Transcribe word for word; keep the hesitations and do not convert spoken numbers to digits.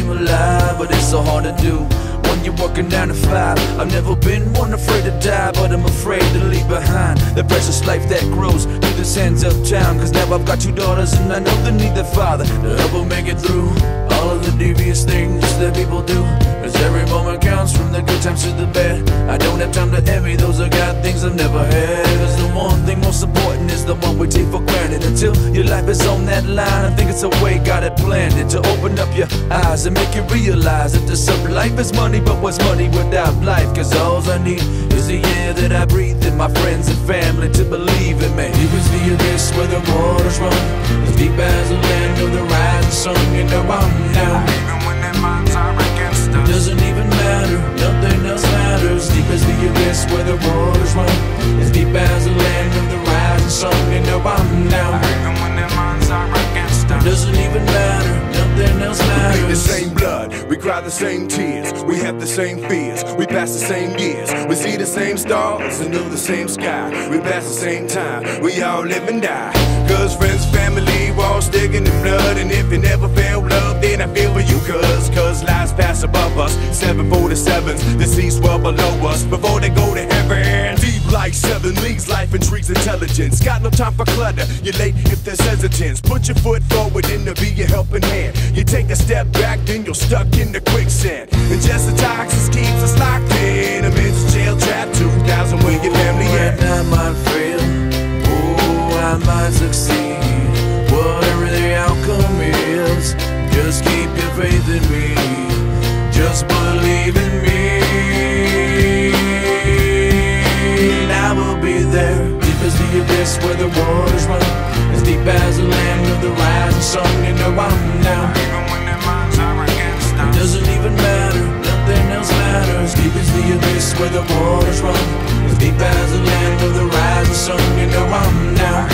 come alive, but it's so hard to do when you're working nine to five. I've never been one afraid to die, but I'm afraid to leave behind the precious life that grows through the sands of time. Cause now I've got two daughters and I know they need their father to help them make it through all of the devious things that people do. Cause every moment counts, from the good times to the bad. I don't have time to envy those that got things I've never had. Cause the one thing most important is the one we take for granted. Until your life is on that line, I think it's a way God had planned it, to open up your eyes and make you realize that the sub life is money, but what's money without life? Cause all I need is the air that I breathe and my friends and family to believe in me. Deep as the abyss where the waters run, as deep as the land of the rising sun. You know I'm down, even when their minds are against us. Doesn't even matter, nothing else matters. Deep as the abyss where the waters run, as deep as the land of the rising sun. You know I'm down, even when their minds are against us. Doesn't even matter, nothing else matters. We bleed the same blood, we cry the same tears, we have the same fears, we pass the same years, we see the same stars and know the same sky, we pass the same time, we all live and die. Cause friends, family, we're all sticking in blood. And if you never felt love, then I feel for you. Cause, cause lives pass above us, seven forty-sevens, the seas swell below us before they go to heaven. Deep like seven leagues, life intrigues intelligence. Got no time for clutter, you're late if there's hesitance. Put your foot forward and to be your helping hand. You take a step back, then you're stuck in the quicksand. And just the toxic keeps us locked in a men's jail trap, two thousand where your family at. I might fail, oh, I might succeed. Whatever the outcome is, just keep your faith in me. Just believe in me, and I will be there. Deep as the abyss where the waters run, as deep as the land of the rising sun. You know I'm down, even when their minds are against us. It doesn't even matter, nothing else matters. Deep as the abyss where the waters run, as deep as the land of the rising sun. You know I'm down,